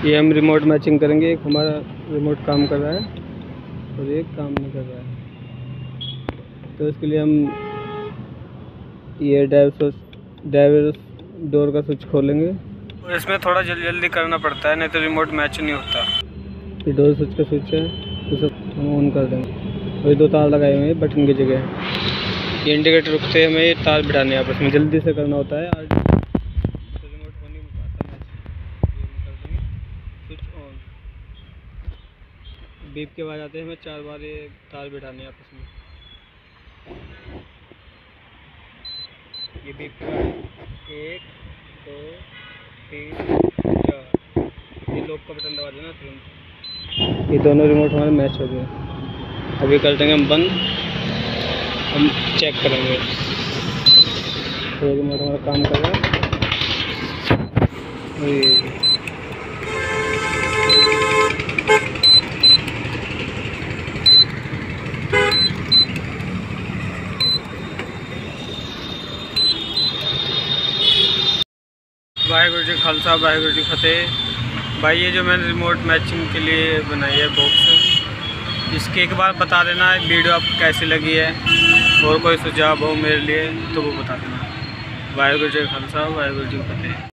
ये हम remote matching करेंगे। एक हमारा रिमोट काम कर रहा है और एक काम नहीं कर रहा है, तो इसके लिए हम ये ड्राइवर डोर का स्विच खोलेंगे। और इसमें थोड़ा जल्दी करना पड़ता है, नहीं तो रिमोट मैच नहीं होता। ये डोर स्विच का स्विच है, इसे हम ऑन कर देंगे। और ये 2 तार लगाए हुए हैं बटन की जगह। ये इंडिकेटर रुकते हैं, हमें ये तार बिठाने आपस में जल्दी से करना होता है। आज तो रिमोट हो नहीं पाता मैच, ये हम कर देंगे स्विच ऑन। बीप के बाद आते हैं, हमें 4 बार ये तार बिठाने हैं आपस में। ये बीप के बाद 1 2 3 4, ये लॉक का बटन दबा देना तुरंत। ये दोनों रिमोट हमारे मैच हो गए। अभी कर देंगे हम बंद, हम चेक करेंगे तो रिमोट हमारा काम कर रहा है। वाहेगुरु जी खालसा वाहेगुरु जी फतेह। भाई ये जो मैंने रिमोट मैचिंग के लिए बनाई है बॉक्स, इसके एक बार बता देना वीडियो आपको कैसी लगी है, और कोई सुझाव हो मेरे लिए तो वो बता देना। वाहेगुरु जी खालसा वाहेगुरु जी फतेह।